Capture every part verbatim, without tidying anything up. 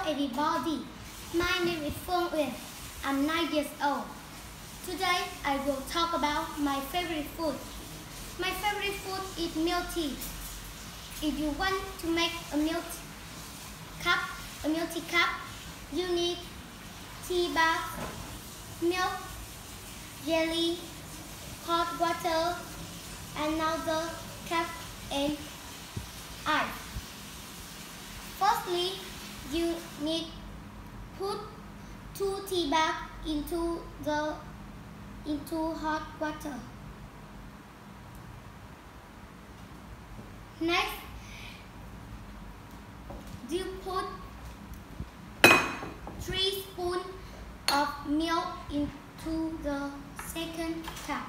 everybody, my name is Phương Uyên. I'm nine years old. Today I will talk about my favorite food. My favorite food is milk tea. If you want to make a milk cup, a milk tea cup, you need tea bag, milk, jelly, hot water, another cup, and ice. Firstly, you need put two tea bags into the into hot water. Next, you put three spoons of milk into the second cup.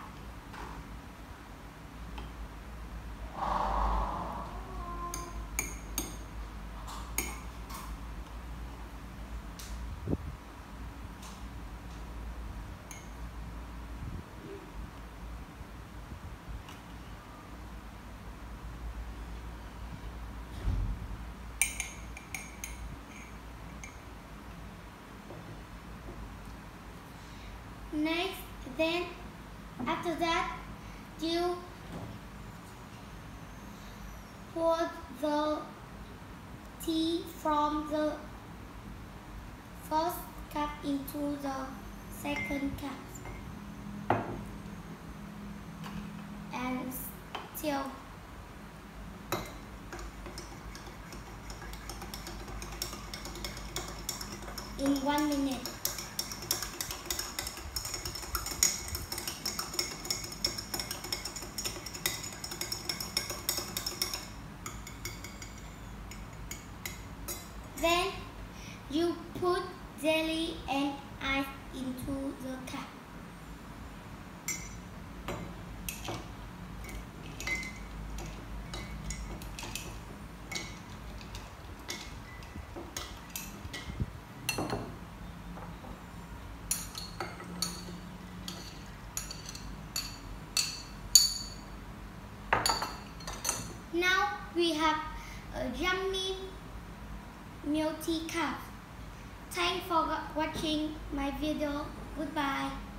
Next, then after that, you pour the tea from the first cup into the second cup and stir in one minute. Then you put jelly and ice into the cup. Now we have a yummy milk tea cup. Thanks for watching my video. Goodbye.